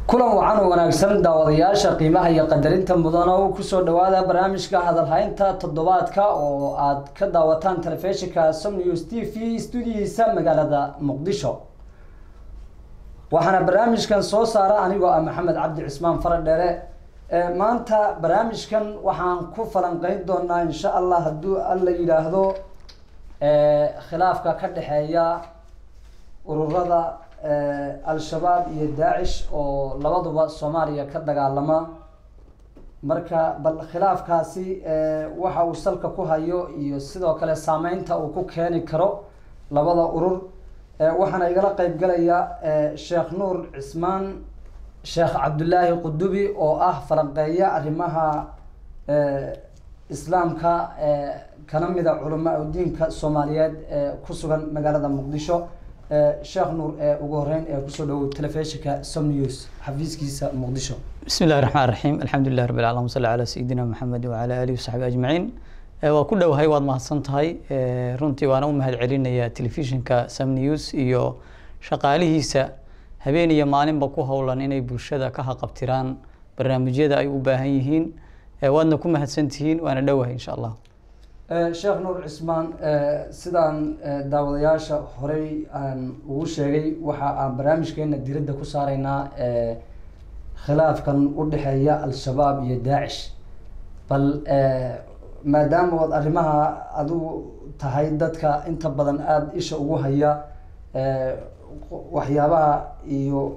kulan wacan oo wanaagsan daawadayaasha qiimaha iyo qadarinta mudan oo ku soo dhawaada barnaamijka hadalhaynta toddobaadka oo aad ka daawataan telefishinka Som News TV studiyiisa magaalada Muqdisho. waxaana barnaamijkan soo saara anigoo ah Maxamed Cabdi Cismaan Faradheere. maanta barnaamijkan waxaan ku falanqeyn doonaa insha Allah hadduu alla yiraahdo khilaafka ka dhaxeeya ururada al-shabaab iyo daacish oo labaduba Soomaaliya ka dagaalama. marka bal khilaafkaasi waxa uu salka ku hayo iyo sidoo kale saameynta uu ku keeni karo labada urur. waxaana igala qayb galaya Sheekh Nuur Cismaan Sheekh Cabdullaahi Qudubi oo ah falanqeeya arrimaha islaamka kana mid ah culumada diinka Soomaaliyeed ku sugan magaalada Muqdisho. Sheekh Nuur ugu horeyn ku soo dhaw telefishinka Som News xafiiskiisa Muqdisho. Bismillahir Rahmanir Rahiim. Alhamdulillah rabbil alamin salli ala sayidina Muhammad wa ala alihi wa sahbihi ajma'in. waa ku dhawahay waad mahadsantahay runtii waana u mahad celinayaa telefishinka Som News iyo shaqaalihiisa habeen iyo maalinba ku howlan inay bulshada ka haqabtiraan barnaamijyada ay u baahan yihiin. waadna ku mahadsantihiin waana dhawahay insha Allah. Sheekh Nuur Cismaan sidaan daawadayaasha horey aan ugu sheegay waxa aan barnaamijkeena diiradda ku saaraynaa khilaafkan u dhaxeeya al-shabaab iyo daacish. bal maadaama wad arrimaha adigu tahay dadka inta badan aad isha ugu haya waxyaabaha iyo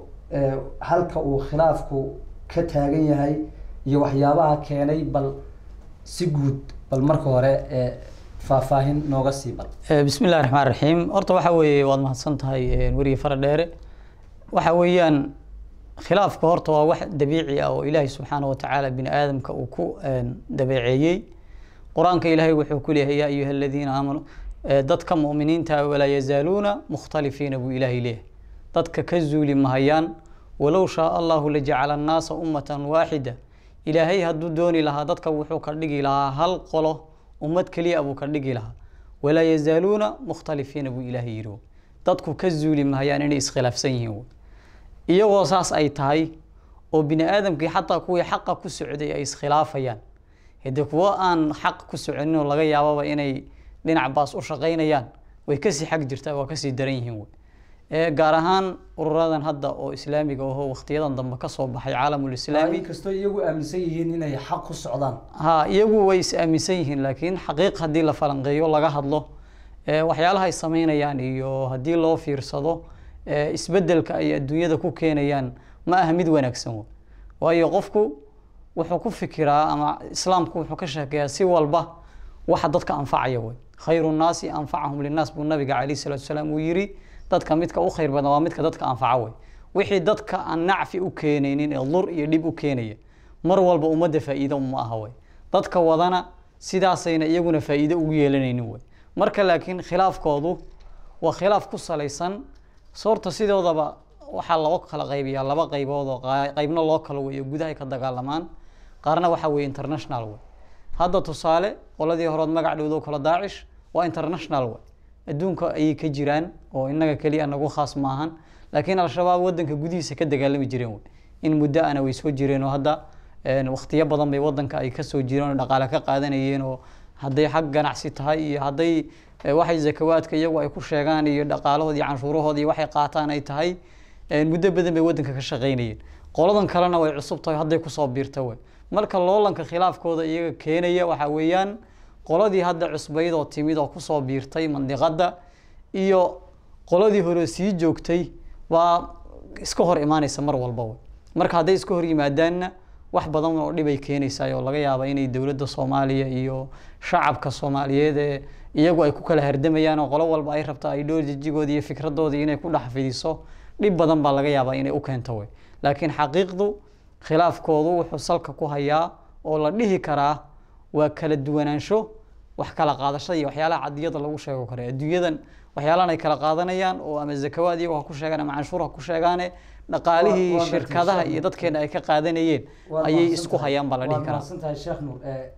halka uu khilaafku ka taagan yahay iyo waxyaabaha keenay bal si guud bal marka hore faahfaahin nooga sii bal. Bismillahir Rahmanir Rahiim. horta waxa weeye waad mahadsantahay wariye Faradheere. waxa weeyaan khilaafka horta waa wax dabiici ah oo Ilaahay subhanahu wa ta'ala bin aadamka uu ku dabeeceeyay. quraanka Ilaahay wuxuu ku leeyahay ya ayyuhal ladina aamanu dadka muuminiinta wala yazaluna mukhtalifiina bu Ilaahay leeyahay. dadka ka zuuli mahayaan walaw shaa Allahu la ja'ala an-naasa ummatan waahida. Ilaahay hadduu dooni lahaa dadka wuxuu ka dhigi lahaa hal qolo ummad kaliya abuu ka dhigi lahaa wala yazaluna mukhtalifiina bu Ilaahay yiri. dadku ka zuuli mahayaan inay iskhilaafsan yihiin iyagoo saas ay tahay oo bini aadamkii xataa kuwii xaqa ku socday ay iskhilaafayaan. hada kuwa aan xaq ku soconin oo laga yaababa inay dhinac baas u shaqeynayaan way ka sii xaq jirtaa waa ka sii daran yihiin. gaar ahaan ururadan hadda oo islaamiga oo waqtiyadan dambe ka soo baxay caalamul islaami kasto iyagu aaminsan yihiin inay xaq ku socdaan. iyagu way aaminsan yihiin laakiin xaqiiq hadii la falanqeeyo laga hadlo waxyaalaha ay sameynayaan iyo hadii loo fiirsado isbedelka ay adduunyada ku keenayaan ma aha mid wanaagsan. waayo qofku wuxuu ku fikiraa ama islaamku wuxuu ka sheekeeyaa si walba waxa dadka anfacaya khayrun naasi anfa'uhum linnas bu nabiga kaleey sallallahu alayhi wasallam uu yiri dadka midka u khayr badan waa midka dadka anfaca wixii dadka aan nacfi u keenaynin ee lur iyo dib u keenaya mar walba umada faa'iido ma aha dadka wadana sidaasayna iyaguna faa'iido ugu yeelanaynin marka laakiin khilaafkoodu waa khilaaf ku salaysan soorta sidoodaba waxa loo kala qaybiyaa laba qaybood oo qaybna loo kala weeyo gudaha ka dagaalamaan qaarna waxa weey international hadda tusaale qoladii hore magac dhawdo kala daacish waa international adduunka ay ka jiraan oo inaga kaliya nagu khaas maahan laakiin al-shabaab wadanka gudihiisa ka dagaalami jireen in muddo ana way soo jireen oo hadda waqtiyo badan bay wadanka ay ka soo jireen dhaqaale ka qaadanayeen oo haday xaq ganacsi tahay iyo haday waxay zakawaadka iyagu ay ku sheegaan iyo dhaqaalahoodii canshuurahoodii waxay qaataan ay tahay muddo badan bay wadanka ka shaqeynayeen. qoladan kalena way cusub tahay haday ku soo biirtay marka loolanka khilaafkooda iyaga keenaya waxa weeyaan qoladii hadda cusbayd oo timid oo ku soo biirtay mandiqada iyo qoladii hore sii joogtay waa iska hor imaanaysa mar walba marka haday iska hor yimaadaan wax badan oo dhib ay keenaysaa oo laga yaabo inay dawladda Soomaaliya iyo shacabka Soomaaliyeed iyagu ay ku kala hardamayaan oo qolo walba ay rabto ay doojigood iyo fikradood inay ku dhaxfidiso dhib badan baa laga yaabaa inay u keento laakiin xaqiiqdu khilaafkoodu wuxuu salka ku hayaa oo la dhihi karaa waa kala duwanaansho wax kala qaadashada iyo waxyaalaha cadiyada lagu sheego karo adduunyadan waxyaalahan ay kala qaadanayaan oo ama zakawaad iyo wax ku sheegaan ama canshuur ku sheegaan dhaqaalihii shirkadaha iyo dadkeena ay ka qaadanayeen ayay isku hayaan baa la dhihi karaa. Santahay Sheekh Nuur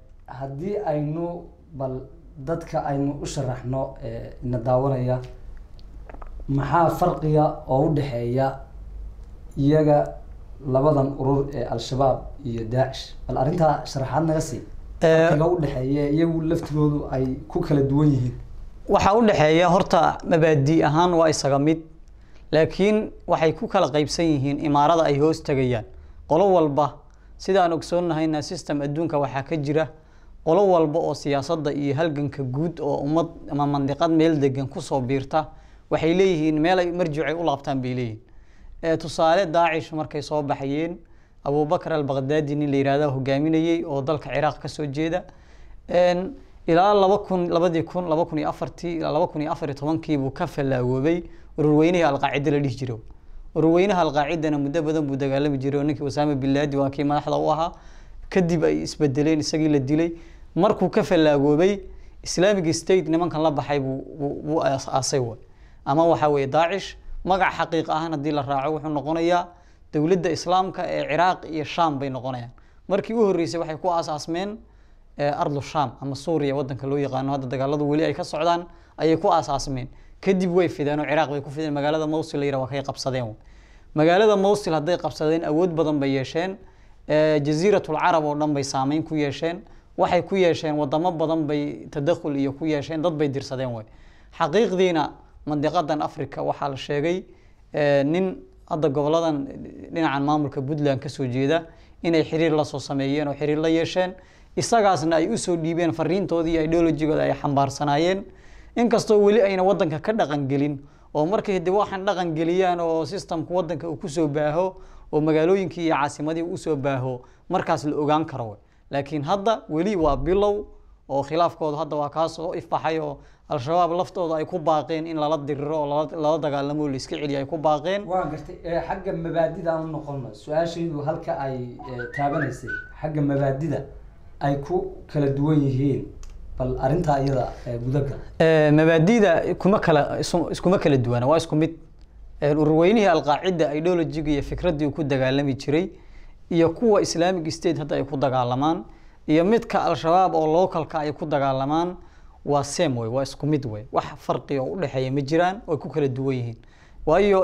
hadii aynu bal dadka aynu u sharaxno in daawanaya maxaa farqiga oo u dhaxeeya iyaga labadan urur ee al-shabaab iyo daacish bal arrintaa sharaxaad naga sii farqiga u dhexeeya iyagu laftigoodu ay ku kala duwan yihiin waxaa u dhexeeya horta mabaadi ahaan waa isaga mid laakiin waxay ku kala qaybsan yihiin imaarada ay hoos tagayaan qolo walba sidaan ogsoonnahayna system adduunka waxaa ka jira qolo walba oo siyaasadda iyo halganka guud oo ummad ama mandiqad meel degan kusoo biirta waxay leeyihiin meel ay marjicay u laabtaan bay leeyihiin tusaale daacish markay soo baxayeen abubakar al-baqdaadi nin la yiraahdo hogaaminayay oo dalka ciraaq ka soo jeeda ilaa 2004 ilaa 2014 buu ka falaawoobay ururweynaha al-qaacida la dhihi jiray ururweynaha al-qaacidana muddo badan buu dagaalami jiray ninkii Usaama bin Laden waa kii madaxda u ahaa kadib ay isbedeleen isagii la dilay markuu ka falaawoobay Islamic State nimankan la baxay buu aasay ama waxa weeye daacish magac xaqiiq ahaan hadii la raaco wuxuu noqonayaa dawladda islaamka ee Ciraaq iyo Shaam bay noqonayaan markii u horeysay waxay ku aasaasmeen ardu Shaam ama Suuriya wadanka loo yaqaan hadda dagaaladu wali ay ka socdaan ayay ku aasaasmeen kadib way fideen oo Ciraaq bay ku fideen magaalada Mosul la yiraahdo waxay qabsadeen magaalada Mosul haday qabsadeen awood badan bay yeesheen jasiiratul Arab oo dhan bay saameyn ku yeesheen waxay ku yeesheen wadamo badan bay tadakhul iyo ku yeesheen dad bay dirsadeen way xaqiiqdiina mandiqadan Afrika waxa la sheegay nin hadda goboladan dhinacan maamulka Puntland ka soo jeeda inay xiriir la soo sameeyeen oo xiriir la yeesheen isagaasna ay u soo dhiibeen fariintoodii ideologigooda ay xambaarsanaayeen inkastoo wali ayna wadanka ka dhaqan gelin oo markay dib waxan dhaqan geliyaan oo systemka wadanka uu ku soo baaho oo magaalooyinkii iyo caasimadii uu soo baaho markaas la ogaan karo laakiin hadda wali waa bilow oo khilaafkooda hadda waa kaas oo ifbaxay oo al-shabaab laftooda ay ku baaqeen in lala diriro oo lala dagaalamo la iska celiyo ay ku baaqeen waa gartay xagga mabaadida aan noqono su'aashaydu halka ay taabanaysay xagga mabaadida ay ku kala duwan yihiin bal arinta iyada gudaga mabaadida iskuma kala duwana waa isku mid ururweynaha al-qaacida ideologiga iyo fikradii ku dagaalami jiray iyo kuwa Islamic State hadda ay ku dagaalamaan iyo midka al-shabaab oo localka ay ku dagaalamaan waa same way waa isku mid way wax farqi oo u dhaxeeya ma jiraan oo ku kala duwan yihiin waayo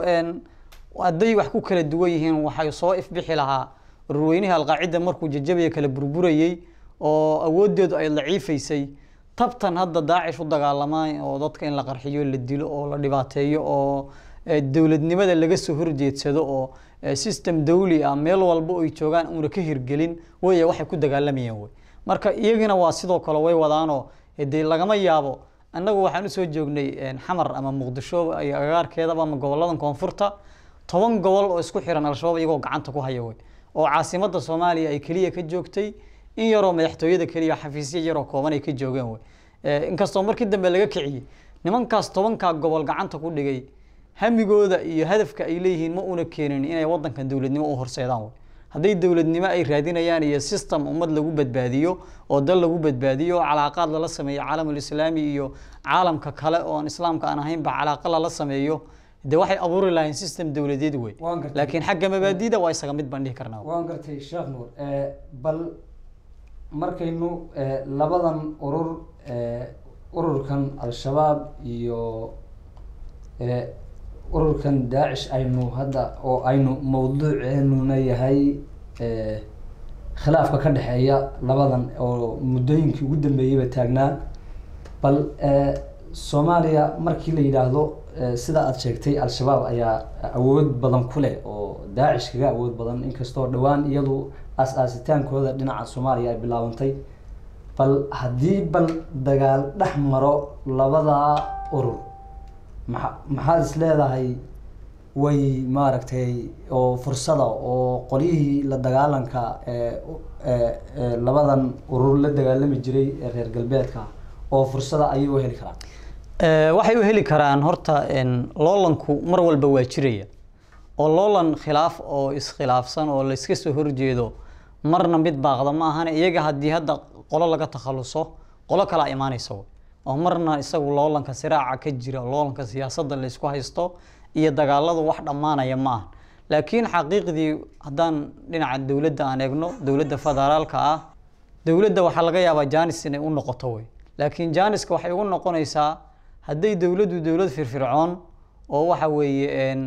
haday wax ku kala duwan yihiin waxay soo ifbixi lahaa ururweynaha al-qaacida markuu jajabay kala burburayay oo awoodeedu ay daciifaysay tabtan hadda daacish u dagaalamaan oo dadka in la qarxiyo la dilo oo la dhibaateeyo oo dawladnimada laga soo horjeedsado oo system dawli ah meel walba oo ay joogaan una ka hirgelin way waxay ku dagaalamayeen way marka iyagina waa sidoo kale way wadaano hadii lagama yaabo annagu waxaan u soo joognay xamar ama muqdisho ay agaarkeeda ama goboladan koonfurta 10 gobol oo isku xiran al-shabaab iyagoo gacanta ku haya way oo caasimada Soomaaliya ay kaliya ka joogtay in yaroo madaxtooyada kaliya xafiisyo yaroo kooban ay ka joogeen way inkastoo markii dambe laga kiciyay nimankaas 10ka gobol gacanta ku dhigay hamigooda iyo hadafka ay leeyihiin ma una keenin inay wadankan dawladnimo u horseedaan way haday dawladnimo ay raadinayaan iyo system ummad lagu badbaadiyo oo dal lagu badbaadiyo calaaqad la sameeyo caalamul islaami iyo caalamka kale oo aan islaamka aan ahayn ba calaaqad la sameeyo de waxay abuuri lahayn system dawladeed way laakiin xagga mabaadida waa isaga mid baan dhihi karnaa waan gartay Sheekh Nuur bal markaynu labadan ururkan al-shabaab iyo ururkan daacish aynu hadda oo aynu mawduuceenu yahay khilaafka ka dhaxeeya labadan oo muddooyinkii ugu dambeeyay taagnaa bal Soomaaliya markii la yiraahdo sida aad sheegtay al-shabaab ayaa awood badan ku leh oo daacish kaga awood badan inkastoo dhawaan iyadu aasitaankooda dhinaca Soomaaliya ay bilaabantay bal hadii dagaal dhex maro labada urur maxaa isleedahay way maaragtay oo fursada oo qolihii la dagaalanka labadan urur la dagaalami jiray reer galbeedka oo fursada ay u heli karaan waxay u heli karaan horta loolanku mar walba waa jiraya oo loolan khilaaf oo iskhilaafsan oo la iska soo horjeedo marna mid baaqda ma ahan iyaga hadii hadda qolo laga takhaluso qolo kala iimaanayso oo marna isagu loolanka siraaca ka jira loolanka siyaasadda la isku haysto iyo dagaaladu wax dhamaanaya ma aha laakiin xaqiiqdii hadaan dhinaca dawladda aan eegno dawladda federaalka ah dawladda waxa laga yaabaa jaanis inay u noqoto way laakiin jaaniska waxay ugu noqonaysaa haday dawladdu dawlad firfircoon oo waxa weeye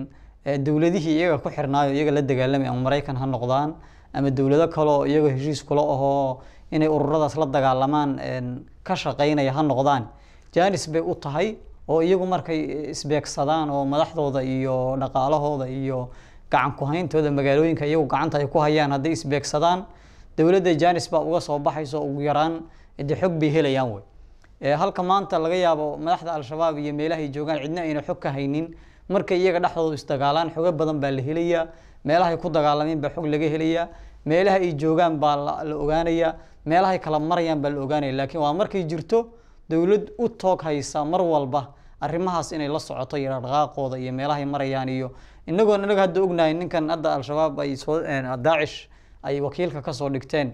dowladihii iyaga ku xirnaayo iyaga la dagaalamay ama Mareykan ha noqdaan ama dowlado kale oo iyaga heshiis kula ahoo inay ururadaas la dagaalamaan ka shaqeynaya ha noqdaan jaanis bay u tahay oo iyagu markay isbeegsadaan oo madaxdooda iyo dhaqaalahooda iyo gacan ku hayntooda magaalooyinka iyagu gacanta ay ku hayaan hadday isbeegsadaan dowladda jaanis baa uga soo baxayso ugu yaraan ciddi xog bay helayaan way halka maanta laga yaabo madaxda al-shabaab iyo meelaha ay joogaan cidna ayna xog ka haynin markay iyaga dhexdooda isdagaalaan xogo badan baa la helayaa meelaha ay ku dagaalameen baa xog laga helayaa meelaha ay joogaan baa la ogaanayaa meelaha ay kala marayaan baa la ogaanaya laakiin waa markay jirto dowlad u toog haysa mar walba arrimahaas inay la socoto iyo dhaqaaqooda iyo meelaha ay marayaan iyo inaga hadda ognahay ninkan hadda al-shabaab ay soo Daacish ay wakiilka ka soo dhigteen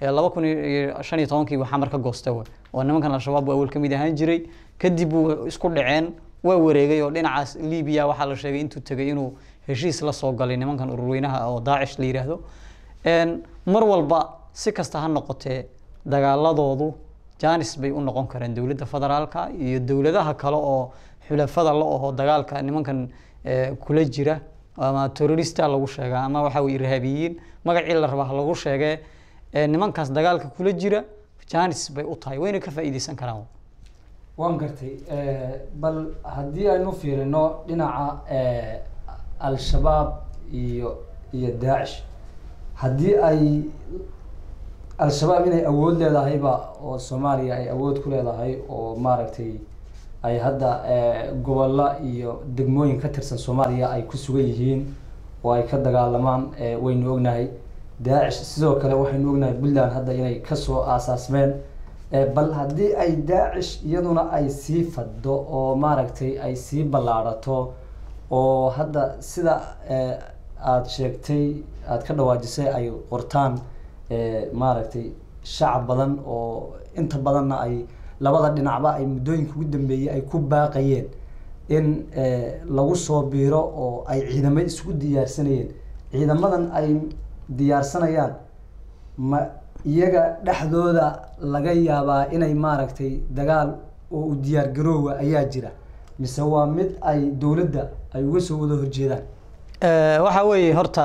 2015 waxa marka goostay oo nimankan al-shabaab waa ka mid ahaan jiray kadib uu isku dhaceen waa wareegay oo dhinacaas Liibiya waxa la sheegay intuu tagay inuu heshiis la soo galay nimankan ururweynaha oo Daacish la yiraahdo mar walba si kasta ha noqotee dagaaladoodu jaanis bay u noqon karaan dowladda federaalka iyo dowladaha kale oo xulafada la oo dagaalka nimankan kula jira ama terrorista lagu sheegaa ama waxa way irhaabiyiin magacii la rabo lagu sheegay nimankaas dagaalka kula jira jaanis bay u tahay wayna ka faa'iideysan karaan waan gartay bal haddii aynu fiirino dhinaca al-shabaab iyo Daacish haddii ay al-shabaab inay awood leedahayba oo Soomaaliya ay awood ku leedahay oo maaragtay ay hadda gobollo iyo degmooyin ka tirsan Soomaaliya ay ku sugan yihiin oo ay ka dagaalamaan waynu ognahay Daacish sidoo kale waxaynu ognahay Puntland hadda inay ka soo aasaasmeen bal haddii ay Daacish iyaduna ay sii faddo oo maaragtay ay sii ballaarato oo hadda sida aad sheegtay aad ka dhawaajisay ay qortaan maaragtay shacab badan oo inta badanna ay labada dhinacba ay muddooyinka ugu dambeeyay ay ku baaqayeen in lagu soo biiro oo ay ciidamo isku diyaarsanayeen ciidamadan ay diyaarsanayaan ma iyaga dhexdooda laga yaabaa inay maaragtay dagaal oo u diyaar garoowa ayaa jira mise waa mid ay dowladda ay uga soo wada horjeedaan waxa weeye horta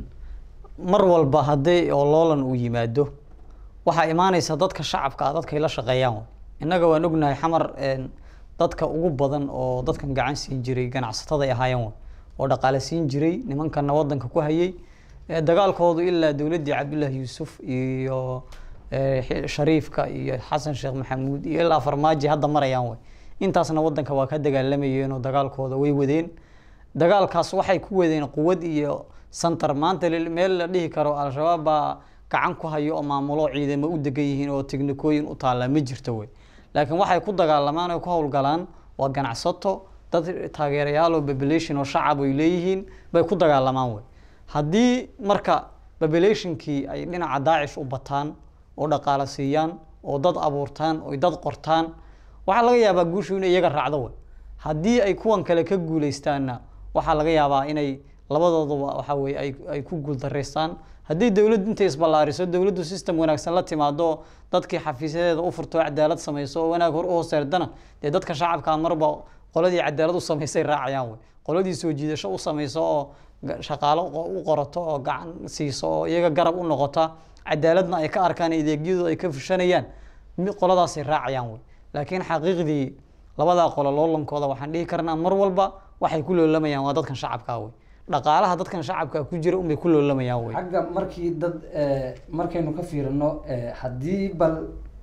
mar walba haddii oo loolan uu yimaado waxa imaanaysa dadka shacabka dadka la shaqeeyaan inaga waan ognahay xamar dadka ugu badan oo dadkan gacan siin jiray ganacsatada ay ahaayeen oo dhaqaale siin jiray nimankan wadanka ku hayay dagaalkoodu ilaa dawladii Cabdullaahi Yuusuf iyo Shariifka iyo Xasan Sheekh Maxamuud iyo ilaa Farmaajo hadda marayaan intaasna wadanka waa ka dagaalamayeen oo dagaalkooda way wadeen dagaalkaas waxay ku wadeen quwad iyo center maanta meel la dhihi karo al-shabaab baa gacan ku hayo oo maamulo ciidamo u degan yihiin oo tiknikooyin u taala ma jirto laakiin waxay ku dagaalamaan oo ku hawlgalaan waa ganacsato dad taageerayaal oo population oo shacab ay leeyihiin bay ku dagaalamaan haddii marka populationkii ay dhinaca Daacish u bataan oo dhaqaale siiyaan oo dad abuurtaan oo dad qortaan waxa laga yaabaa guushu inay iyaga raacdo haddii ay kuwan kale ka guuleystaana waxa laga yaabaa inay labadooduba waxa weey ay ku guul dareystaan haddii dawladdu intay isballaariso dawladdu system wanaagsan la timaado dadkii xafiisadeeda u furto cadaalad sameeyso wanaag hor u hooseerdana dadka shacabka marba qoladii cadaalad u sameysay raacayaan qoladii soo jiidasho u sameyso oo shaqaalo u qorato oo gacan siiso oo iyaga garab u noqota cadaaladna ay ka arkaan adeegyadu ay ka fushanayaan qoladaas ay raacayaan laakiin xaqiiqdii labada qolo loolankooda waxaan dhihi karnaa mar walba waxay ku loolamayaan waa dadkan shacabka dhaqaalaha dadkan shacabka ku jira umay ku loolamayaan xagga markii dad markaynu ka fiirino hadii bal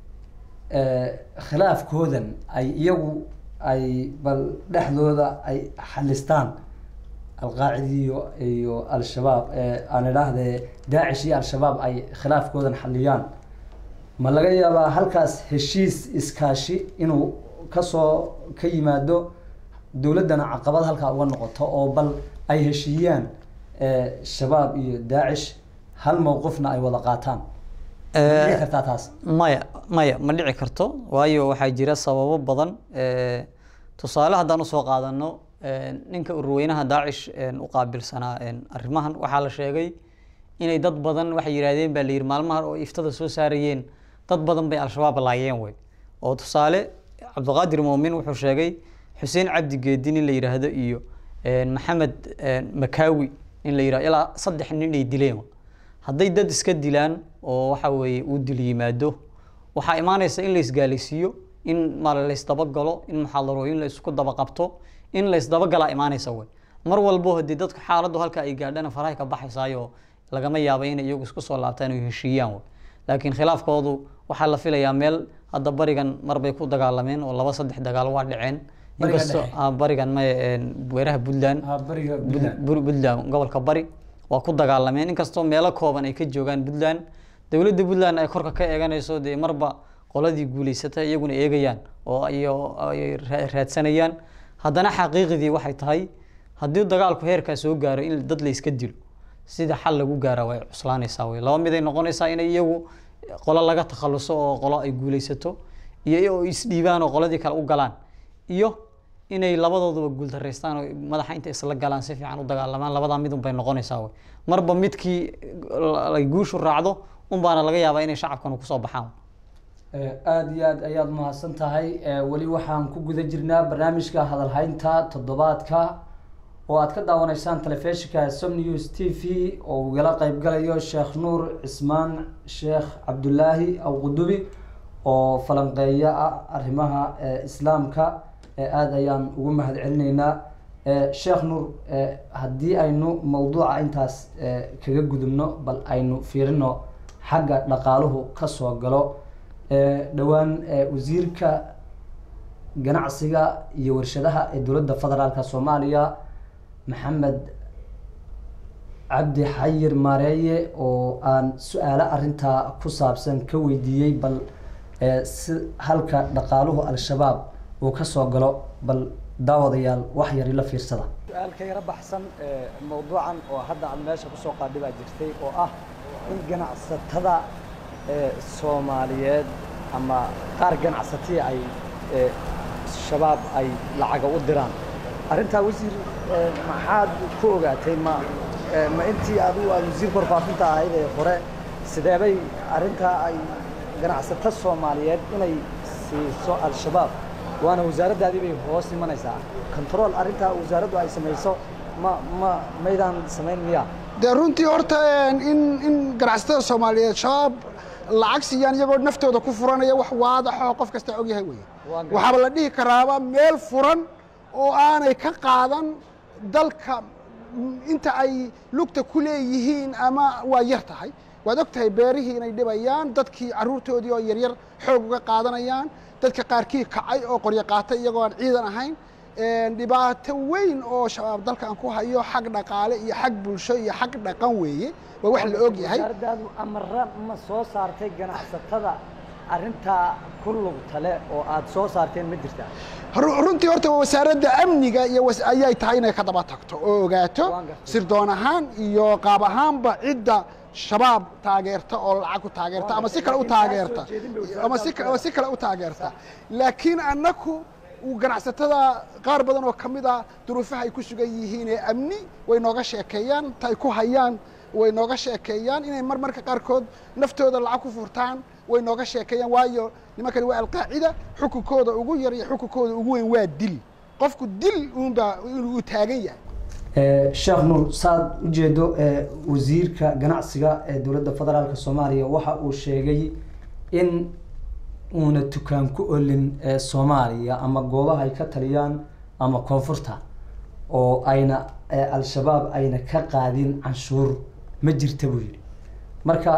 khilaafkoodan ay iyagu ay bal dhexdooda ay xalistaan al-Qaacida iyo al-shabaab aan idhaahdee Daacish iyo al-shabaab ay khilaafkoodan xaliyaan ma laga yaabaa halkaas heshiis iskaashi inuu ka yimaado dawladana caqabad halka uga noqoto oo bal ay heshiiyaan shabaab iyo Daacish hal mowqifna ay wada qaataan maya ma dhici karto waayo waxaa jira sababo badan tusaale haddaan usoo qaadano ninka ururweynaha Daacish u qaabilsanaa arrimahan waxaa la sheegay inay dad badan waxay yiraahdeen baa la yiri maalmaha oo iftada soo saarayeen dad badan bay al-shabaab laayeen oo tusaale Cabdiqaadir Muumin wuxuu sheegay Xuseen Cabdi Geedin la yiraahdo iyo maxamed makaawi in la yiraahdo ilaa 3 nin ay dileen hadday dad iska dilaan oo waxa weeye uu dil yimaado waxa imaanaysa in la isgaalisiyo in mar la isdaba galo in muxaadarooyin la isku daba qabto in la isdaba gala imaanaysa way mar walbo hadii dadku xaaladdu halka ay gaadhana faraha ka baxaysayo lagama yaabo in iyagu isku soo laabtaan oo heshiiyaan laakiin khilaafkoodu waxa la filayaa meel hadda barigan marbay ku dagaalameen oo 2-3 dagaal waa dhaceen inkastoo barigan ma weeraha Puntland Puntland gobolka bari waa ku dagaalameen inkastoo meelo kooban ay ka joogaan Puntland dawladda Puntland ay korka ka eeganayso de marba qoladii guuleysatay iyaguna eegayaan oo ay raadsanayaan haddana xaqiiqdii waxay tahay haddii dagaalku heerka soo gaaro in dad la iska dilo sida xal lagu gaaro way cuslaanaysaa way laba mid ay noqonaysaa in iyagu qolo laga takhaluso oo qolo ay guuleysato iyo isdhiibaan oo qoladii kale u galaan iyo inay labadooduba guul dareystaan oo madaxa inta isla galaan si fiican u dagaalamaan labada mid un bay noqonaysaa way marba midkii ay guushu raacdo un baana laga yaabaa inay shacabkan ku soo baxaan aad iyo aad ayaad mahadsan tahay wali waxaan ku guda jirnaa barnaamijka hadal haynta toddobaadka oo aad ka daawanaysaan telefishinka Som News TV oo ugala qayb galayo Sheekh Nuur Cismaan Sheekh Cabdullaahi Awqudubi oo falanqeeya arrimaha islaamka aad ayaan ugu mahadcelinaynaa Sheekh Nuur haddii aynu mawduuca intaas kaga gudubno bal aynu fiirino xagga dhaqaaluhu ka soo galo dhawaan wasiirka ganacsiga iyo warshadaha ee dowladda federaalka Soomaaliya maxamed cabdi xayir maareeye oo aan su'aalo arinta ku saabsan ka weydiiyay bal si halka dhaqaaluhu al-shabaab uu ka soo galo bal daawadayaal wax yar la fiirsada su'aalka yara baxsan mawduucan oo hadda aan meesha ku soo qaadibaa jirtay oo ah in ganacsatada Soomaaliyeed ama qaar ganacsatii ay shabaab ay lacag u diraan arinta wasiir maxaad ku ogaatay ma intii aad wasiir korfaafinta ahayd ee hore sideebay arinta ay ganacsatada Soomaaliyeed inay siiso al-shabaab waana wasaaraddaadii bay hoos imanaysaa control arinta wasaaraddu ay samayso maydaan samayn miya de runtii horta in ganacsatada Soomaaliyeed shabaab lacag siiyaan iyagoo naftooda ku furanaya wax waadax oo qof kasta og yahay weeye waxa la dhihi karaaba meel furan oo aanay ka qaadan dalka inta ay lugta ku leeyihiin ama waa yar tahay waad ogtahay beerihii inay dhibayaan dadkii caruurtoodii oo yaryar xoog uga qaadanayaan dadka qaarkii kacay oo qoryo qaatay iyagoo aan ciidan ahayn dhibaato weyn oo shabaab dalka aan ku hayo xag dhaqaale iyo xag bulsho iyo xag dhaqan weeye waa wax la og yahay wasaaraddu amara ma soo saartay ganacsatada arinta ku lugta leh oo aad soo saarteen ma jirtaa runtii horta wasaaradda amniga iyo ayay tahay inay ka daba tagto oo ogaato sirdoon ahaan iyo qaab ahaanba cidda shabaab taageerta oo lacag ku taageerta ama si kale u taageerta ama si kale u taageerta laakiin annaku ganacsatada qaar badan oo kamid ah duruufaha ay ku sugan yihiin ee amni way nooga sheekeeyaan tay ku hayaan way nooga sheekeeyaan inay marmarka qaarkood naftooda lacag ku furtaan way nooga sheekeeyaan waayo nimankani waa alqaacida xukunkooda ugu yar iyo xukunkooda ugu weyn waa dil qofku dil uunba inuu taagan yahay Sheekh Nuur saad ujeedo wasiirka ganacsiga ee dowladda federaalka Soomaaliya waxa uu sheegay in una tukaan ku olin Soomaaliya ama goobaha ay ka taliyaan ama koonfurta oo ayna al-shabaab ayna ka qaadin canshuur ma jirta buu yiri marka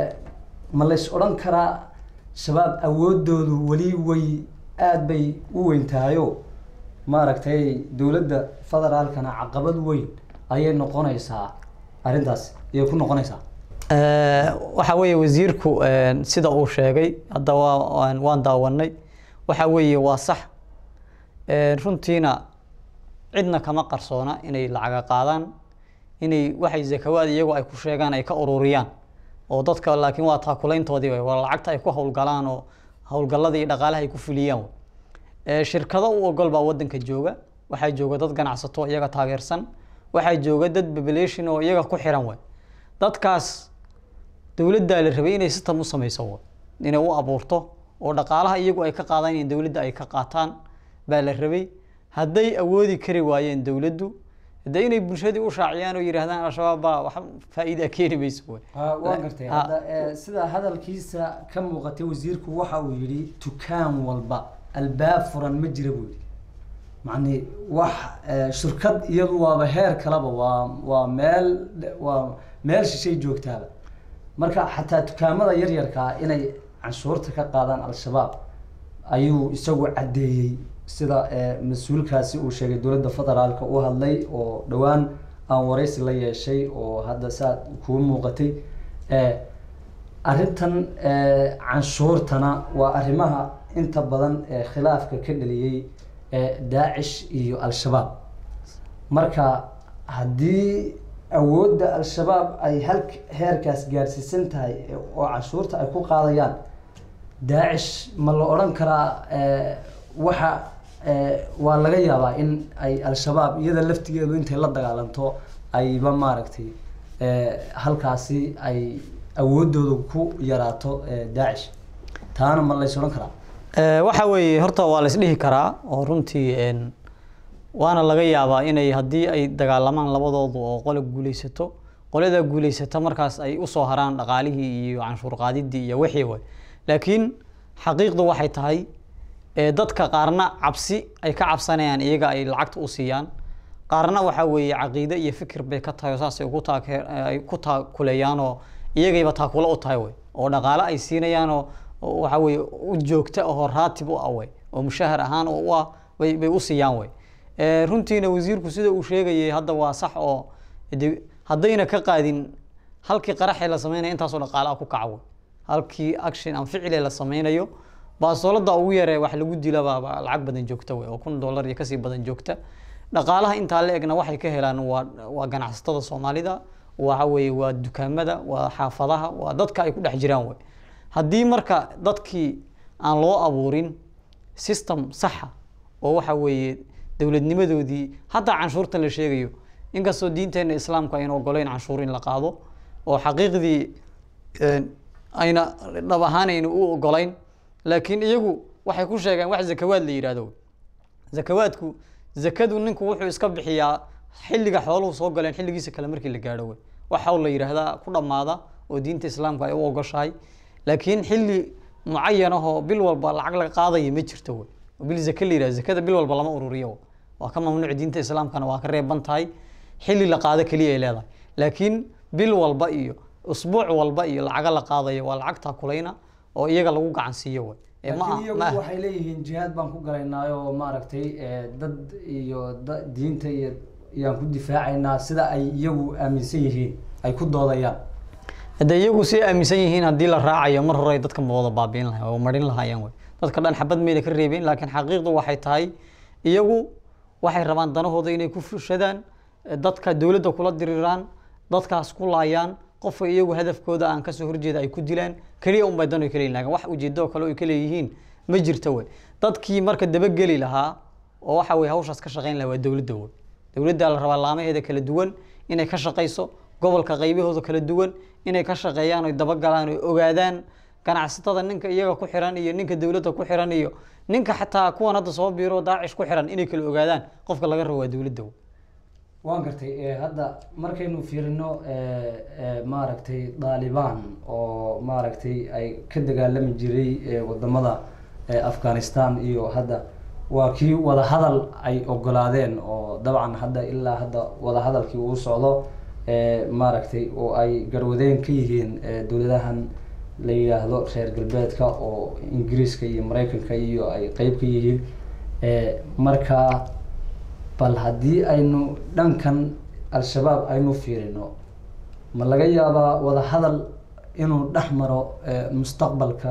ma la is oran karaa shabaab awoodoodu wali way aad bay u weyn tahayo maaragtay dowladda federaalkana caqabad weyn ayay noqonaysaa arintaas iyo ku noqonaysaa waxa weeye wasiirku sida uu sheegay hadda waan daawanay waxa weeye waa sax runtiina cidna kama qarsoona inay lacag qaadaan inay waxay zakawaad iyagu ay ku sheegaan ay ka ururiyaan oo dadka laakiin waa taakulayntoodii way waa lacagta ay ku hawlgalaan oo hawlgalladii dhaqaalaha ay ku fuliyaan shirkado u ogol baa wadanka jooga waxay jooga dad ganacsato iyaga taageersan waxay jooga dad population oo iyaga ku xiran way dadkaas dawladda la rabay inay system u samayso inay u abuurto oo dhaqaalaha iyagu ay ka qaadaan in dawladda ay ka qaataan baa la rabay hadday awoodi kari waayeen dawladdu de inay bulshadii u shaaciyaan oo yiraahdaan al-shabaab baa wax faa'iido keeni mayso way waan gartay hadda sida hadalkiisa ka muuqatay wasiirku waxa uu yiri tukaan walba albaab furan ma jira buu yiri macni wax shirkad iyadu waaba heer kalaba waa meel shishay joogtaaba marka xataa dukaamada yar yarka inay canshuurta ka qaadaan al-shabaab ayuu isagu cadeeyay sida mas'uulkaasi uu sheegay dowladda federaalka uu hadlay oo dhawaan aan wareysi la yeeshay oo hadda saad ku muuqatay arrintan canshuurtana waa arrimaha inta badan khilaafka ka dhaliyay Daesh iyo al-shabaab marka haddii awoodda al-shabaab ay heerkaas gaarsiisan tahay oo canshuurta ay ku qaadayaan Daesh ma la oran karaa waxa waa laga yaabaa in ay al-shabaab iyada laftigeedu intay la dagaalanto ayba maaragtay halkaasi ay awoodoodu ku yaraato Daesh taana ma la oran karaa waxa weeye horta waa la isdhihi karaa oo runtii waana laga yaabaa inay haddii ay dagaalamaan labadoodu oo qolo guuleysato qolada guuleysata markaas ay u soo haraan dhaqaalihii iyo canshuur qaadidii iyo wixii way laakiin xaqiiqdu waxay tahay dadka qaarna cabsi ay ka cabsanayaan iyaga ay lacagta u siiyaan qaarna waxa weeye caqiide iyo fikir bay ka tahay saas ay ku taakulayaan oo iyagayba taakula u tahay way oo dhaqaale ay siinayaan oo waxa weeye u joogta oo raatib u away oo mushahar ahaan oo bay u siiyaan way runtiina wasiirku sida uu sheegayay hadda waa sax oo haddayna ka qaadin halkii qaraxay la sameeyay intaas oo dhaqaale ku kaco halkii action aan ficil la sameeyo baasolada ugu yaree wax lagu dilaba lacag badan joogta way oo $1,000 iyo kasii badan joogta dhaqaalaha inta la eegna waxay ka helaan waa ganacsatada Soomaalida waxa weeye waa dukaamada waa xaafadaha waa dadka ay ku dhex jiraan way haddii marka dadkii aan loo abuurin system sax oo waxa weeye dawladnimadoodii hadda canshuurta la sheegayo inkastoo diinteena islaamka ay ogoleen canshuur in la qaado oo xaqiiqdii ayna dhab ahaan ayna u ogoleen laakiin iyagu waxay ku sheegaan wax zakawaad la yiraahdo zakawaadku zakadu ninku wuxuu iska bixiyaa xilliga xooluhu soo galeen xilligiisa kale markii la gaadho waxa uu la yiraahdaa ku dhamaada oo diinta islaamka ay u ogoshahay laakiin xilli muayyan ah bil walba lacag la qaadayo ma jirto way bil zakaliira zakada bil walba lama ururiyo waa ka mamnuuc diinta islaamkana waa ka reeban tahay xilli la qaado kaliya ay leedahay laakiin bil walba iyo usbuuc walba iyo lacag la qaadayo waa lacagta kulayna oo iyaga lagu gacan siiyo way ma waxay leeyihiin jihad baan ku galaynaayo maaragtay dad iyo diinta iyo yaan ku difaacaynaa sida ay iyagu aaminsan yihiin ay ku doodayaan hadda iyagu si aaminsan yihiin haddii la raacayo mar hore dadka ma wada baabiin lahayn oo marin lahaayeen way dadka dhan xabad meela ka reebeen laakiin xaqiiqdu waxay tahay iyagu waxay rabaan danahooda inay ku fushadaan dadka dawladda kula diriraan dadkaas ku laayaan qofka iyagu hadafkooda aan ka soo horjeeda ay ku dilaan kaliya un bay dan ay kaleeyeen laakiin wax ujeedo kale oo ay kaleeyihiin ma jirto way dadkii marka daba gali lahaa oo waxa way hawshaas ka shaqeyn lahaa waa dawladda way dawladda la rabaa laamaheeda kala duwan inay ka shaqeyso gobolka qaybahooda kala duwan inay ka shaqeeyaan oo daba galaan oo ogaadaan ganacsatada ninka iyaga ku xiran iyo ninka dawladda ku xiran iyo ninka xataa kuwan hadda soo biiro Daesh ku xiran inay kala ogaadaan qofka laga rabo waa dawladda waan gartay hadda markaynu fiirino maaragtay Taliban oo maaragtay ay ka dagaalami jiray wadamada Afghanistan iyo hadda waa kii wada hadal ay ogolaadeen oo dabcan hadda ilaa hadda wada hadalkii uu socdo maaragtay oo ay garwadeen ka yihiin dawladahan la yiraahdo reer galbeedka oo Ingiriiska iyo Mareykanka iyo ay qayb ka yihiin marka bal haddii aynu dhankan al-shabaab aynu fiirino ma laga yaabaa wada hadal inuu dhex maro mustaqbalka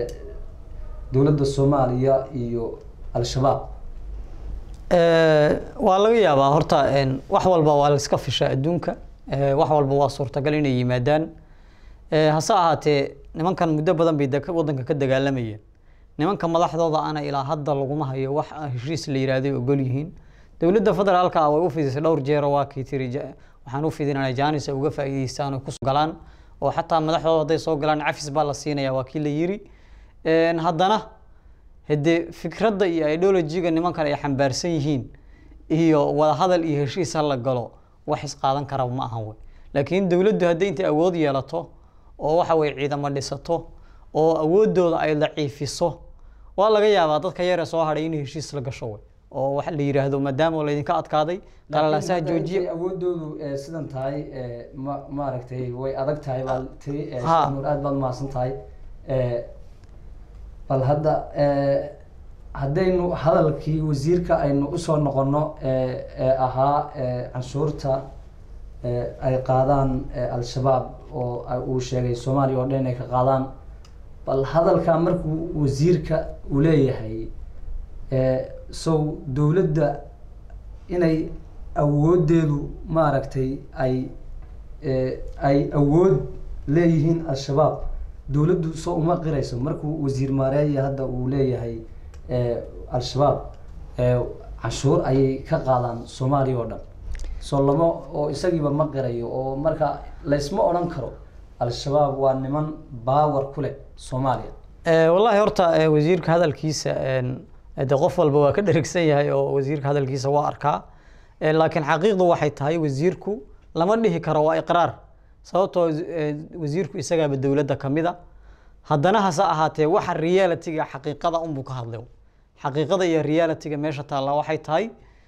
dawladda Soomaaliya iyo al-shabaab waa laga yaabaa horta wax walba waa la iska fishaa adduunka wax walba waa suurtagal inay yimaadaan hase ahaatee nimankan muddo badan bay wadanka ka dagaalamayeen nimanka madaxdooda ana ilaa hadda laguma hayo wax heshiis la yiraahdo ogol yihiin dawladda federaalka way u fidisay dhowr jeer waa kii tiri waxaan u fidinaa jaanis uga faa'iideystaan oo ku galaan oo xataa madaxdooda haday soo galaan cafis baa la siinaya waa kii la yiri haddana hadde fikradda iyo ideology-ga nimankan ay xambaarsan yihiin iyo wada hadal iyo heshiis la galo wax is qaadan kara ma ahan way laakiin dawladdu hadday inta awood yeelato oo waxa way ciidamo dhisato oo awoodooda ay daciifiso waa laga yaabaa dadka yar ee soo haray in heshiis la gasho way oo wax la yiraahdo maadaama la idinka adkaaday qalalaasaha joojiye awoodoodu sidan tahay ma aragtay way adag tahay bal tiri Nuur aad baad maasan tahay bal hadda haddaynu hadalkii wasiirka aynu usoo noqono ahaa canshuurta ay qaadaan al-shabaab oo uu sheegay Soomaaliya oo dhan ay ka qaadaan bal hadalka markuu wasiirka uu leeyahay soo dawladda inay awoodeedu ma aragtay ay awood leeyihiin al-shabaab dawladdu soo uma qirayso markuu wasiir maareeya hadda uu leeyahay al-shabaab canshuur ayay ka qaadaan Soomaaliya oo dhan soo lama oo isagiiba ma qirayo oo marka la isma oran karo al-shabaab waa niman power ku leh Soomaaliya wallahi horta wasiirka hadalkiisa de qof walba waa ka dherigsan yahay oo wasiirka hadalkiisa waa arkaa laakiin xaqiiqdu waxay tahay wasiirku lama dhihi karo waa iqraar sababtoo wasiirku isagaaba dawladda kamida haddana hase ahaatee waxa reality-ga xaqiiqada buu ka hadlay xaqiiqada iyo reality-ga meesha taala waxay tahay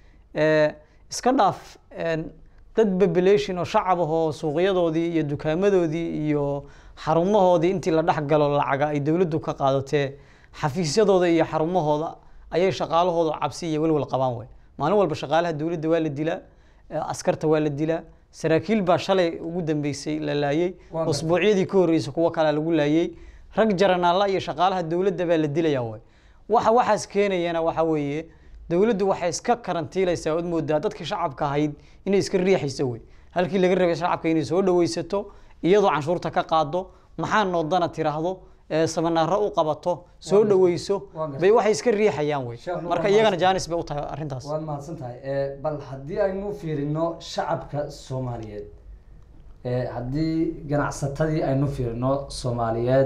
iska dhaaf dad population oo shacab ah oo suuqyadoodii iyo dukaamadoodii iyo xarumahoodii intii la dhax galo lacaga ay dawladdu ka qaadatee xafiisyadooda iyo xarumahooda ayay shaqaalahooda cabsi iyo walwal qabaan way maalin walba shaqaalaha dawladda waa la dilaa askarta waa la dilaa saraakiil baa shalay ugu dambeysay la laayay usbuucyadii ka horeysay kuwa kale lagu laayay rag jaranaala iyo shaqaalaha dawladda baa la dilayaa way waxaas keenayana waxa weeye dawladdu waxay iska karantiilaysaa oo moodaa dadkii shacabka ahayd inay iska riixayso way halkii laga rabay shacabka inay soo dhaweysato iyadoo canshuurta ka qaado maxaa noodana tiraahdo samanaaro u qabato soo dhaweyso bay waxay iska riixayaan way marka iyagana jaanis bay u tahay arintaas waad mahadsan tahay bal haddii aynu fiirino shacabka Soomaaliyeed haddii ganacsatadii aynu fiirino Soomaaliyeed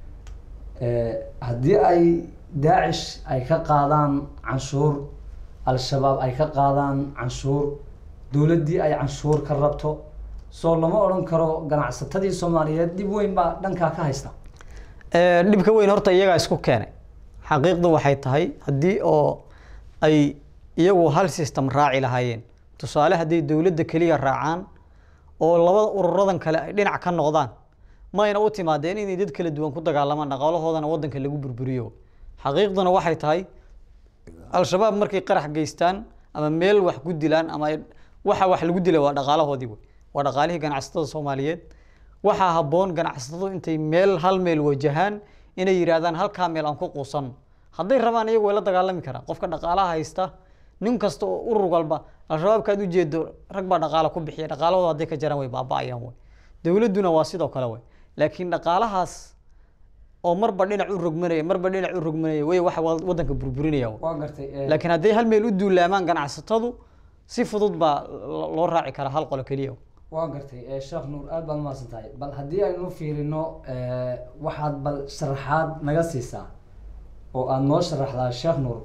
haddii ay Daesh ay ka qaadaan canshuur al-shabaab ay ka qaadaan canshuur dawladdii ay canshuur ka rabto soo lama oran karo ganacsatadii Soomaaliyeed dib weyn baa dhanka ka haysta dhibka weyn horta iyaga isku keenay xaqiiqdu waxay tahay hadii oo ay iyagu hal system raaci lahaayeen tusaale hadii dawladda kaliya raacaan oo labada ururadan kale ay dhinac ka noqdaan ma ayna u timaadeen in dad kala duwan ku dagaalamaan dhaqaalahoodana wadanka lagu burburiyo xaqiiqduna waxay tahay al-shabaab markay qarax geystaan ama meel wax ku dilaan ama wax lagu dilay waa dhaqaalahoodii waa dhaqaalihii ganacsatada Soomaaliyeed waxa haboon ganacsatadu intay hal meel wajahaan inay yiraahdaan halka meel aan ku quusan haday rabaan iyagu way la dagaalami karaan qofka dhaqaalaha haysta nin kasta oo urur walba al-shabaab ka u jeedo rag baa dhaqaala ku bixiya dhaqaalahooda haday ka jaraan way baaba'ayaan way dawladduna waa sidoo kale way laakiin dhaqaalahaas oo marba dhinac u rogmanaya way waxa wadanka burburinaya waa gartay laakiin haday hal meel u duulaamaan ganacsatadu si fudud baa loo raaci kara hal qolo kaliya waa gartay Sheekh Nuur aad baad maasan tahay bal haddii aynu fiirino waxaad bal sharaxaad naga siisaa oo aad noo sharaxdaa Sheekh Nuur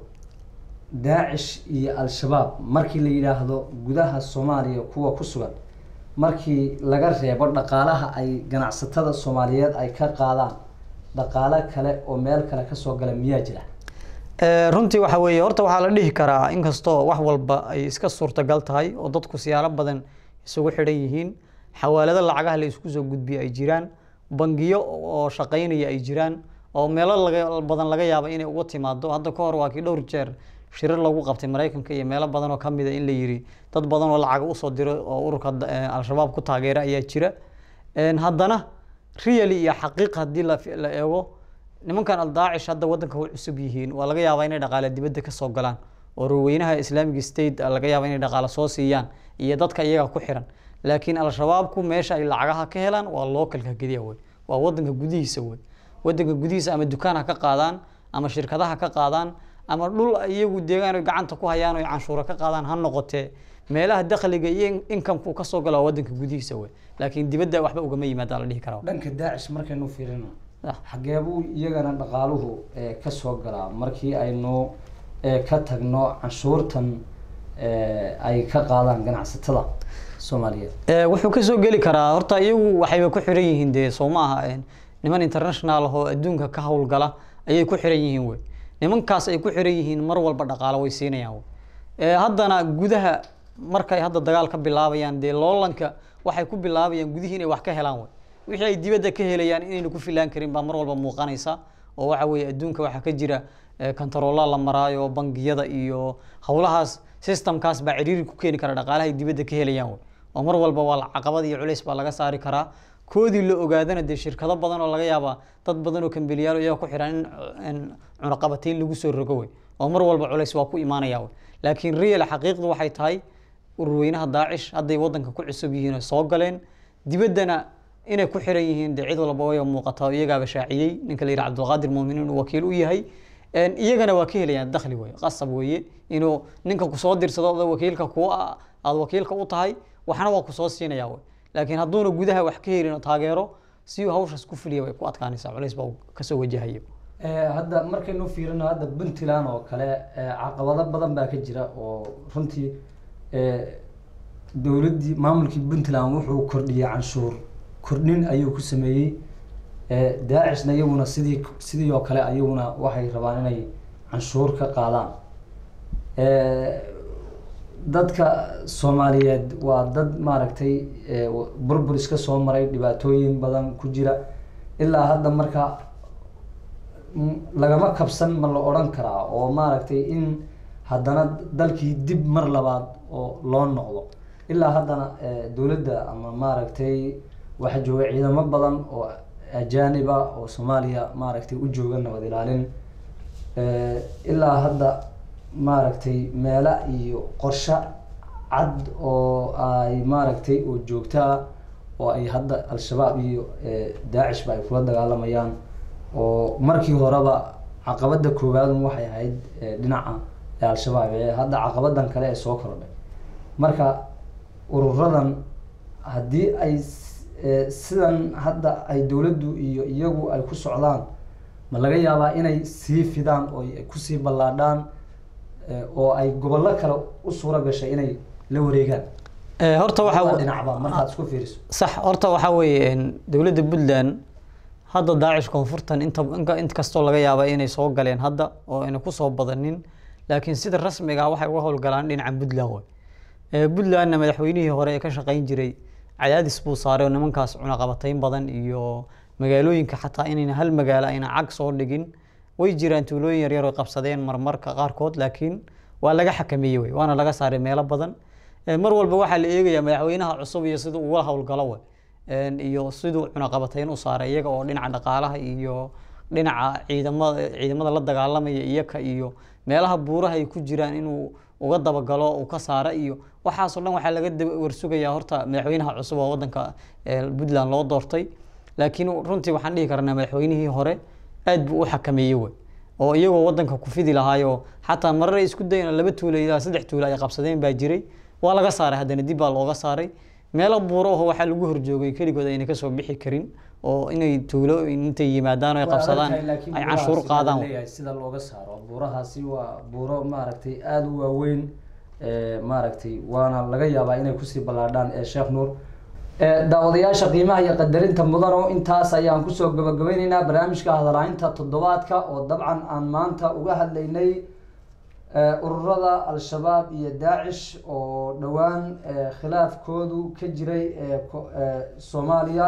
Daesh iyo al-shabaab markii la yiraahdo gudaha Soomaaliya kuwa ku sugan markii laga reebo dhaqaalaha ay ganacsatada Soomaaliyeed ay ka qaadaan dhaqaale kale oo meel kale ka soo gala miyaa jira runtii waxa weeye horta waxa la dhihi karaa in kasto wax walba ay iska suurtagal tahay oo dadku siyaalo badan isugu xidhan yihiin xawaalada lacagaha la isku soo gudbiyo ay jiraan bangiyo oo shaqeynaya ay jiraan oo meelo badan laga yaabo inay uga timaado hadda ka hor waa kii dhowr jeer shirar lagu qabtay Mareykanka iyo meelo badan oo kamid ah in la yiri dad badan oo lacag u soo diro oo ururka al-shabaab ku taageera ayaa jira haddana really iyo xaqiiq hadii la eego nimankan al-Daesh hadda wadanka way cusub yihiin waa laga yaabaa inay dhaqaale dibadda ka soo galaan oo ruweynaha Islamic State laga yaabaa inay dhaqaale soo siiyaan iyo dadka iyaga ku xiran laakiin al-shabaabku meesha ay lacagaha ka helaan waa localka gadiya way waa wadanka gudihiisa way wadanka gudihiisa ama dukaanaha ka qaadaan ama shirkadaha ka qaadaan ama dhul iyagu deegaan ay gacanta ku hayaan oo canshuur ka qaadaan ha noqotee meelaha dakhliga iyo income-ku ka soo gala wadanka gudihiisa way laakiin dibadda waxba uga ma yimaada la dhihi karaa dhanka Daesh markaynu fiirino xageebu iyagana dhaqaaluhu ka soo galaa markii aynu ka tagno canshuurtan ay ka qaadaan ganacsatada Soomaaliyeed wuxuu ka soo gali karaa horta iyagu waxay ku xiran yihiin de Soomaha niman international oo adduunka ka hawlgala ayay ku xiran yihiin way nimankaas ay ku xiran yihiin mar walba dhaqaale way siinayaan haddana gudaha markay hadda dagaal ka bilaabayaan de loolanka waxay ku bilaabayaan gudihiin inay wax ka helaan way wixii ay dibadda ka helayaan inay ku filaan karin ba mar walba muuqanaysa oo waxa weeye adduunka waxa ka jira control la maraayo bangiyada iyo hawlahaas systemkaas ba ciriiri ku keeni kara dhaqaalaha dibadda ka helayaan oo mar walba waa caqabad iyo culays ba laga saari karaa koodii la ogaadana de shirkado badan oo laga yaaba dad badan oo kambiliyaal iyo ku xiran in cunaqabateyn lagu soo rogo way oo mar walba culays waa ku iimaanaya laakiin real xaqiiqdu waxay tahay ururweynaha Daacish haday wadanka ku cusub yihiin soo galeen dibaddana inay ku xiran yihiin de cid walba way muuqataa iyaga bashaaciyay ninka la yiraahdo Abdulqaadir Muuminiin wakiil u yahay iyagana waa ka helayaan dakhli way qasab way inuu ninka ku soo dirsado wakiilka ku aad wakiilka u tahay waxna waa ku soo siinaya way laakiin haduuna gudaha wax ka helin taageero si uu hawshaas ku fuliyo way ku adkaanaysaa culays baa ka soo wajahayo hadda markaynu fiirino hadda Puntland oo kale caqabado badan baa ka jira oo runtii dawladii maamulkii Puntland wuxuu kordhiyay canshuur kordhin ayuu ku sameeyay Daacishna iyaguna sidii oo kale ayaguna waxay rabaan inay canshuur ka qaadaan dadka Soomaaliyeed waa dad maaragtay burbur iska soo maray dhibaatooyin badan ku jira ilaa hadda marka lagama kabsan ma la oran karaa oo maaragtay in haddana dalkii dib mar labaad oo loo noqdo ilaa haddana dawladda ama maaragtay waxa jooga ciidamo badan oo ajaaniba oo Soomaaliya maaragtay u jooga nabad ilaalin ilaa hadda maaragtay meela iyo qorshe cad oo ay maaragtay oo joogtaa oo ay hadda al-shabaab iyo Daacish ba ay kula dagaalamayaan oo markii horeba caqabada koowaad waxay ahayd dhinaca al-shabaab hadda caqabadan kale ee soo kordhay marka ururadan haddii ay sidan hadda ay dawladdu iyo iyagu ay ku socdaan ma laga yaabaa inay sii fidaan oo ay ku sii ballaadhaan oo ay gobollo kale u suura gashay inay la wareegaan horta waxa dhinacba markaad isku fiiriso sax horta waxa weeye dawladda Puntland hadda Daacish koonfurtan inta kastoo laga yaabo inay soo galeen hadda oo inay ku soo badanin laakiin sida rasmiga ah waxay uga howlgalaan dhinaca Puntland Puntland madaxweynihii hore ee ka shaqeyn jiray cadaadis buu saaray nimankaas cunaqabatayn badan iyo magaalooyinka xataa inayna hal magaalo ayna cag soo dhigin way jiraan tuulooyin yar yar oo qabsadeen marmarka qaarkood laakiin waa laga xakameeyay waana laga saaray meelo badan mar walba waxa la eegayaa madaxweynaha cusub iyo sidoo uu hawlgalo iyo sidoo cunaqabatayn u saaray iyaga oo dhinaca dhaqaalaha iyo dhinaca ciidamada la dagaalamaya iyaga iyo meelaha buuraha ay ku jiraan inuu uga dabagalo oo ka saara iyo waxaas oo dhan waxa laga warsugayaa horta madaxweynaha cusub oo wadanka Puntland loo doortay laakiin runtii waxaan dhihi karnaa madaxweynihii hore aad buu u xakameeyay oo iyagoo wadanka ku fidi lahaayo xataa marar isku dayna laba tuulo ilaa saddex tuulo ay qabsadeen baa jiray waa laga saaray haddana dib baa looga saaray meelo buuro oo waxa lagu horjoogay kaligood ayna ka soo bixi karin oo inay tuulo intay yimaadaan oo ay qabsadaan ay canshuur qaadaan sida looga saaro buurahaasi waa buuro maaragtay aad u waaweyn maaragtay waana laga yaabaa inay ku sii ballaadhaan Sheekh Nuur daawadayaasha qiimaha iyo qadarinta mudan oo intaas ayaan ku soo gabagabeynaynaa barnaamijka hadalaynta toddobaadka oo dabcan aan maanta uga hadlaynay ururada al-shabaab iyo Daacish oo dhawaan khilaafkoodu ka jiray Soomaaliya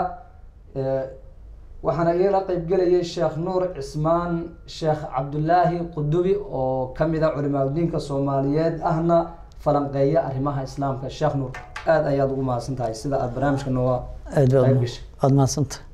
waxaana ila qayb galayay Sheekh Nuur Cismaan Sheekh Cabdullaahi Qudubi oo kamid ah culimada Soomaaliyeed ahna falanqeeya arrimaha islaamka Sheekh Nuur aad ayaad ugu mahadsantahay sida aad barnaamijka noo aad mahadsantahay